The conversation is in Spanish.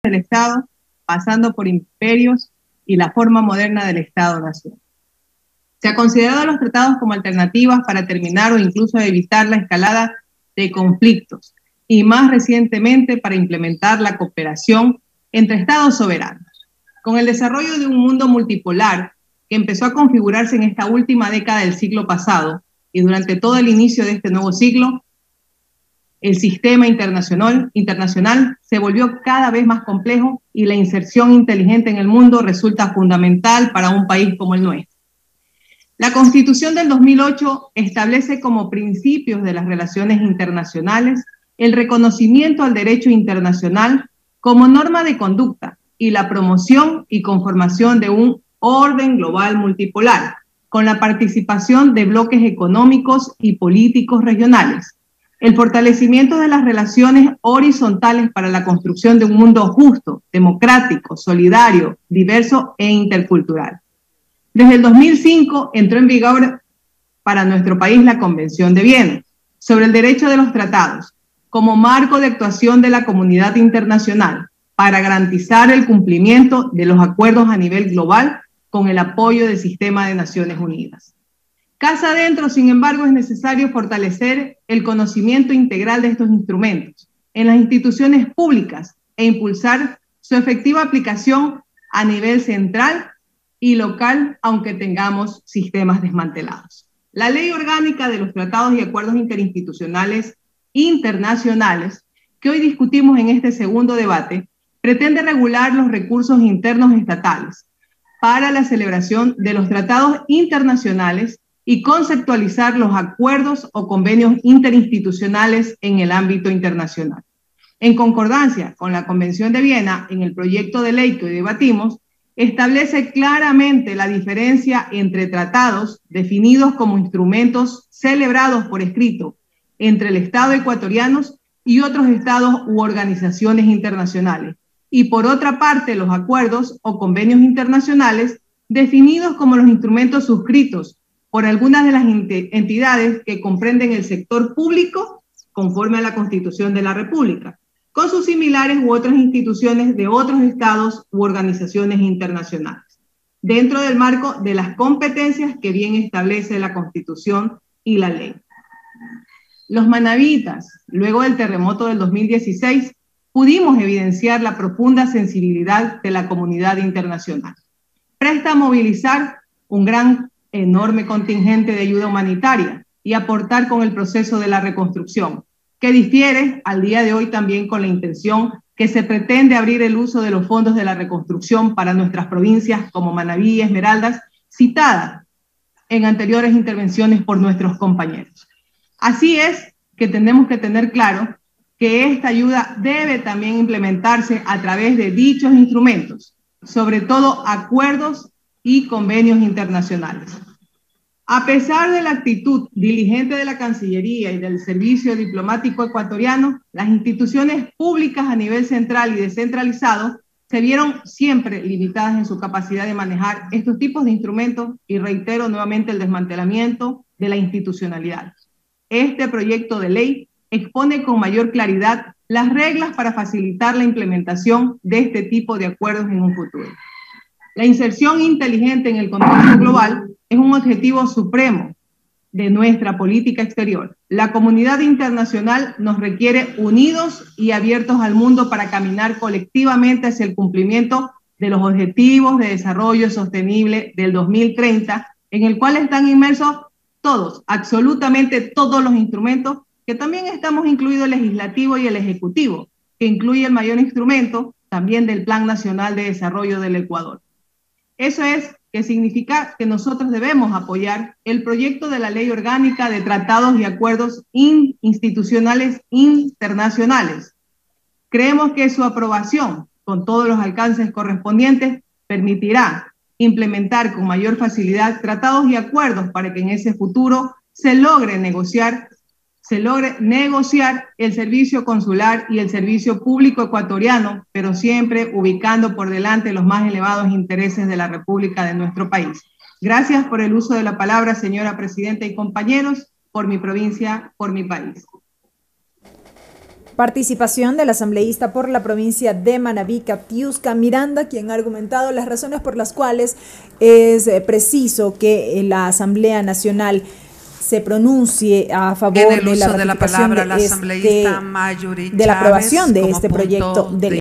del Estado, pasando por imperios y la forma moderna del Estado-nación. Se ha considerado a los tratados como alternativas para terminar o incluso evitar la escalada de conflictos y más recientemente para implementar la cooperación entre estados soberanos. Con el desarrollo de un mundo multipolar que empezó a configurarse en esta última década del siglo pasado y durante todo el inicio de este nuevo siglo, el sistema internacional se volvió cada vez más complejo y la inserción inteligente en el mundo resulta fundamental para un país como el nuestro. La Constitución del 2008 establece como principios de las relaciones internacionales el reconocimiento al derecho internacional como norma de conducta y la promoción y conformación de un orden global multipolar, con la participación de bloques económicos y políticos regionales, el fortalecimiento de las relaciones horizontales para la construcción de un mundo justo, democrático, solidario, diverso e intercultural. Desde el 2005 entró en vigor para nuestro país la Convención de Viena sobre el derecho de los tratados como marco de actuación de la comunidad internacional para garantizar el cumplimiento de los acuerdos a nivel global con el apoyo del sistema de Naciones Unidas. Casa adentro, sin embargo, es necesario fortalecer el conocimiento integral de estos instrumentos en las instituciones públicas e impulsar su efectiva aplicación a nivel central y local, aunque tengamos sistemas desmantelados. La Ley Orgánica de los Tratados y Acuerdos Interinstitucionales Internacionales, que hoy discutimos en este segundo debate, pretende regular los recursos internos estatales para la celebración de los tratados internacionales y conceptualizar los acuerdos o convenios interinstitucionales en el ámbito internacional. En concordancia con la Convención de Viena, en el proyecto de ley que hoy debatimos, establece claramente la diferencia entre tratados definidos como instrumentos celebrados por escrito entre el Estado ecuatoriano y otros estados u organizaciones internacionales, y por otra parte los acuerdos o convenios internacionales definidos como los instrumentos suscritos por algunas de las entidades que comprenden el sector público conforme a la Constitución de la República, con sus similares u otras instituciones de otros estados u organizaciones internacionales, dentro del marco de las competencias que bien establece la Constitución y la ley. Los manabitas, luego del terremoto del 2016, pudimos evidenciar la profunda sensibilidad de la comunidad internacional, presta a movilizar un enorme contingente de ayuda humanitaria y aportar con el proceso de la reconstrucción, que difiere al día de hoy también con la intención que se pretende abrir el uso de los fondos de la reconstrucción para nuestras provincias como Manabí y Esmeraldas, citadas en anteriores intervenciones por nuestros compañeros. Así es que tenemos que tener claro que esta ayuda debe también implementarse a través de dichos instrumentos, sobre todo acuerdos y convenios internacionales. A pesar de la actitud diligente de la Cancillería y del Servicio Diplomático Ecuatoriano, las instituciones públicas a nivel central y descentralizado se vieron siempre limitadas en su capacidad de manejar estos tipos de instrumentos y reitero nuevamente el desmantelamiento de la institucionalidad. Este proyecto de ley expone con mayor claridad las reglas para facilitar la implementación de este tipo de acuerdos en un futuro. La inserción inteligente en el contexto global es un objetivo supremo de nuestra política exterior. La comunidad internacional nos requiere unidos y abiertos al mundo para caminar colectivamente hacia el cumplimiento de los objetivos de desarrollo sostenible del 2030, en el cual están inmersos todos, absolutamente todos los instrumentos, que también estamos incluidos el legislativo y el ejecutivo, que incluye el mayor instrumento también del Plan Nacional de Desarrollo del Ecuador. Eso es que significa que nosotros debemos apoyar el proyecto de la Ley Orgánica de Tratados y Acuerdos Institucionales Internacionales. Creemos que su aprobación, con todos los alcances correspondientes, permitirá implementar con mayor facilidad tratados y acuerdos para que en ese futuro se logre negociar el servicio consular y el servicio público ecuatoriano, pero siempre ubicando por delante los más elevados intereses de la República de nuestro país. Gracias por el uso de la palabra, señora presidenta y compañeros, por mi provincia, por mi país. Participación del asambleísta por la provincia de Manabí, Katiuska Miranda, quien ha argumentado las razones por las cuales es preciso que la Asamblea Nacional se pronuncie a favor de la ratificación de la aprobación de este proyecto de ley.